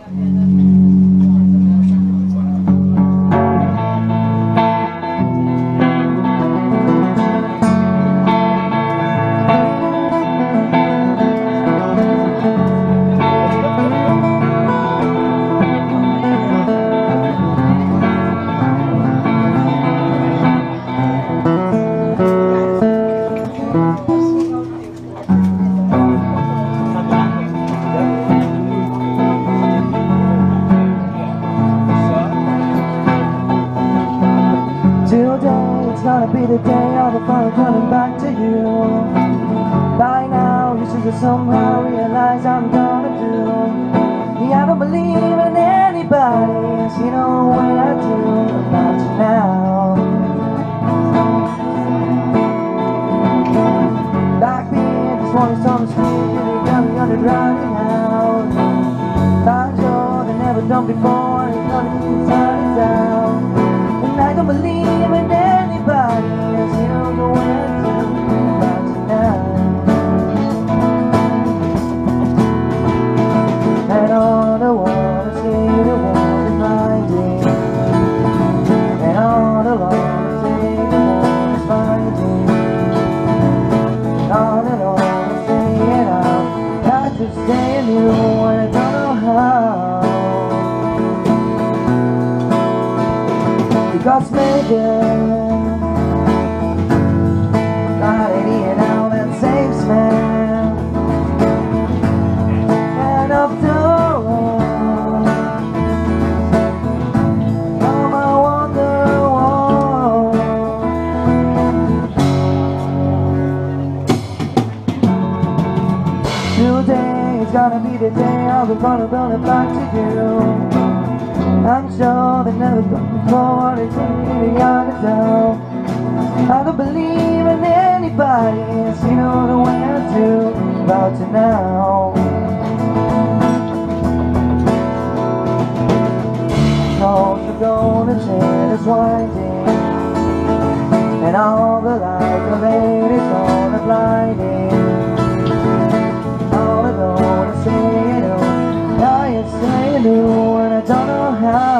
Today it's gonna be the day of the final coming back to you. By now you should have somehow realized I'm gonna do. Yeah, I don't believe in anybody, as you know what I do about you now. Back then, just wanted some street, you got me under drowning out. Not sure they never done before, it's gonna be inside out. And I don't believe in anybody, as you know what I do about you now. And all the water, see the water finding. And all along, see the water finding. And all along, say it out. Got to stay in you, and I don't know how. God's made it. Not any now that saves me. And after all, I'm a wonderwall. Today is gonna be the day I'll be gonna bring it back to you. I'm sure they never got before, it's really beyond a doubt. I don't believe in anybody, as you know the way I do about you now. All you're gonna change is winding, and all the light of it is all the blinding. All I gonna say, you know, now you say you knew, and I don't know how.